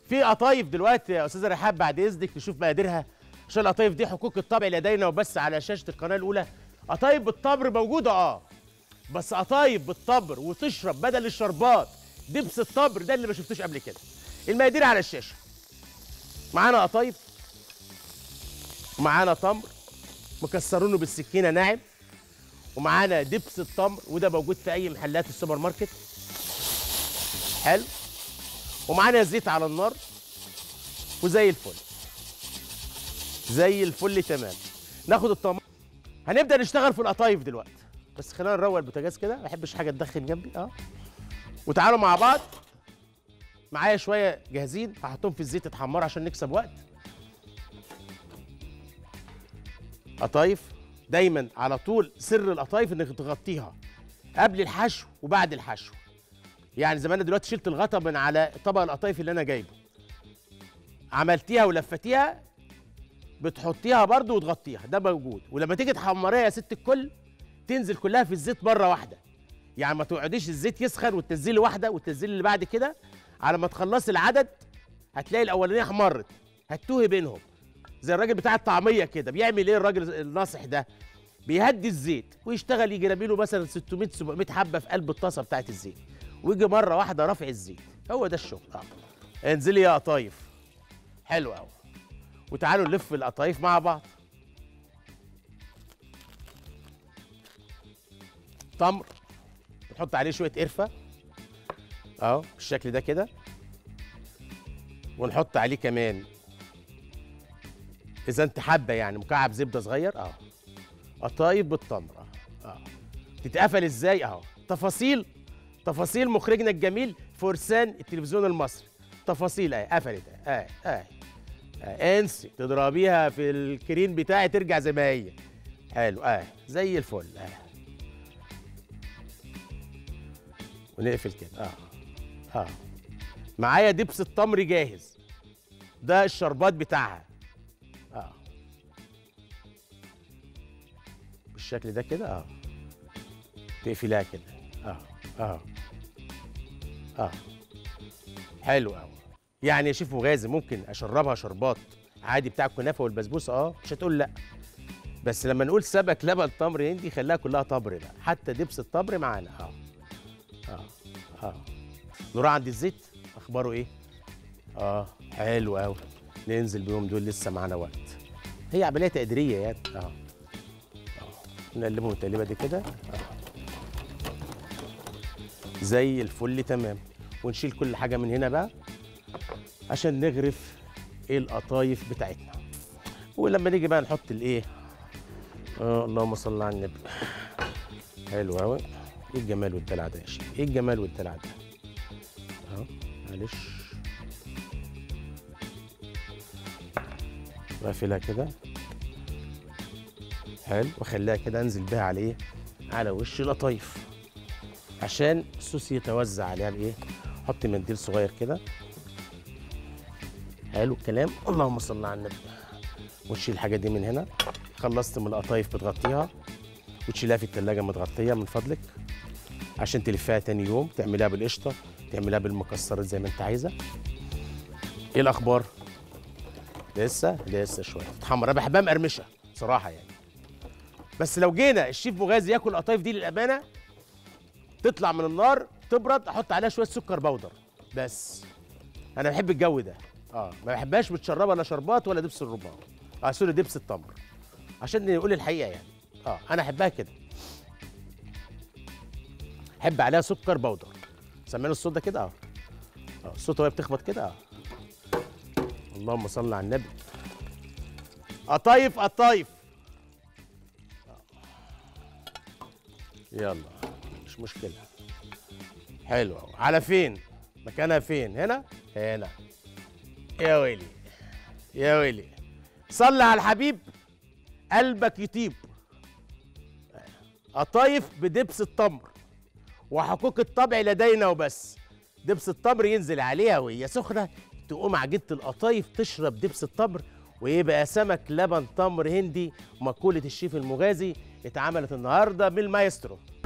في قطايف دلوقتي يا استاذه رحاب بعد اذنك نشوف مقاديرها، عشان القطايف دي حقوق الطبع لدينا وبس على شاشه القناه الاولى. قطايف بالتمر موجوده بس قطايف بالتمر وتشرب بدل الشربات دبس التمر، ده اللي ما شفتوش قبل كده. المقادير على الشاشه. معانا قطايف، ومعانا تمر مكسرينه بالسكينه ناعم، ومعانا دبس التمر وده موجود في اي محلات السوبر ماركت. حلو. ومعانا زيت على النار وزي الفل، زي الفل تمام. ناخد الطماطم، هنبدا نشتغل في القطايف دلوقتي، بس خلينا نروق البوتاجاز كده، ما بحبش حاجه تدخن جنبي. وتعالوا مع بعض. معايا شويه جاهزين هحطهم في الزيت يتحمروا عشان نكسب وقت. قطايف دايما على طول سر القطايف انك تغطيها قبل الحشو وبعد الحشو. يعني زي ما انا دلوقتي شلت الغطا من على طبق القطايف اللي انا جايبه، عملتيها ولفتيها، بتحطيها برضو وتغطيها، ده موجود. ولما تيجي تحمريها يا ست الكل تنزل كلها في الزيت مره واحده، يعني ما تقعديش الزيت يسخن وتنزلي واحده وتنزلي اللي بعد كده. على ما تخلصي العدد هتلاقي الاولانيه احمرت، هتتوهي بينهم. زي الراجل بتاع الطعميه كده، بيعمل ايه الراجل الناصح ده؟ بيهدي الزيت ويشتغل يجي راميله مثلا 600 700 حبه في قلب الطاسه بتاعت الزيت، ويجي مره واحده رافع الزيت. هو ده الشغل. انزلي يا قطايف. حلو قوي. وتعالوا نلف القطايف مع بعض. تمر نحط عليه شويه قرفه بالشكل ده كده، ونحط عليه كمان اذا انت حابه يعني مكعب زبده صغير. قطايف بالتمر. تتقفل ازاي؟ تفاصيل مخرجنا الجميل فرسان التلفزيون المصري. تفاصيل قفلت انسي تضربيها في الكريم بتاعي ترجع زي ما هي. حلو زي الفل. ونقفل كده. معايا دبس التمر جاهز، ده الشربات بتاعها. بالشكل ده كده. تقفلها كده. حلو قوي. يعني يا شيف مغازي ممكن اشربها شربات عادي بتاع الكنافه والبسبوسه، مش هتقول لا. بس لما نقول سبك لبن تمر هندي خليها كلها تمر بقى، حتى دبس التمر معانا. نروح عند الزيت، اخباره ايه؟ حلو قوي. ننزل بيهم دول، لسه معانا وقت. هي عمليه تقديريه يعني. نقلبهم التقليبه دي كده. زي الفل تمام. ونشيل كل حاجه من هنا بقى عشان نغرف القطايف بتاعتنا. ولما نيجي بقى نحط الايه، اللهم صل على النبي. حلو قوي. ايه الجمال والدلع ده يا شيخ، ايه الجمال والدلع ده. معلش بقفلها كده. حلو. واخليها كده انزل بيها على ايه، على وش القطايف عشان الصوص يتوزع عليها بايه. حط منديل صغير كده. حلو الكلام. اللهم صل على النبي. وتشيل الحاجه دي من هنا. خلصت من القطايف بتغطيها وتشيلها في التلاجة متغطيه من فضلك، عشان تلفها تاني يوم تعملها بالقشطه، تعملها بالمكسرات زي ما انت عايزه. ايه الاخبار؟ لسه شويه تتحمر. انا بحبها مقرمشه بصراحه يعني. بس لو جينا الشيف مغازي ياكل القطايف دي للامانه تطلع من النار تبرد، احط عليها شويه سكر بودر بس. انا بحب الجو ده. ما بحبهاش متشربه لا شربات ولا دبس الرمان. سوري دبس التمر، عشان نقول الحقيقه يعني. انا احبها كده. احب عليها سكر بودر. سمعنا الصوت ده كده. الصوت وهي بتخبط كده. اللهم صل على النبي. قطايف. يلا مش مشكله. حلو قوي. على فين مكانها؟ فين؟ هنا. يا ويلي صلي على الحبيب قلبك يطيب. قطايف بدبس التمر وحقوق الطبع لدينا وبس. دبس التمر ينزل عليها وهي سخنه، تقوم عجينه القطايف تشرب دبس التمر، ويبقى سمك لبن تمر هندي. مقوله الشيف المغازي اتعملت النهارده من المايسترو.